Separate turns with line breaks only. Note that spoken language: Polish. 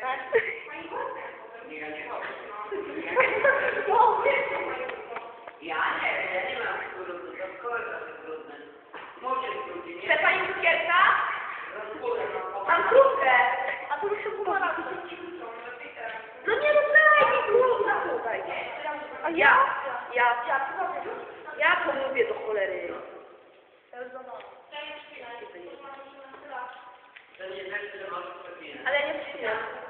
Tak?
Ja nie mam.
No.
Ja nie mam brudny, to szkoły trochę brudne. Może brudny, nie?
Chce pani cukierka?
Rozgórę mam.
Mam krówkę. A to już się pomarańczy. No nie, no daj mi kurwa, daj. A ja to mówię do cholery.
To nie znaczy, że masz przepinać.
Ale ja nie przyjdę.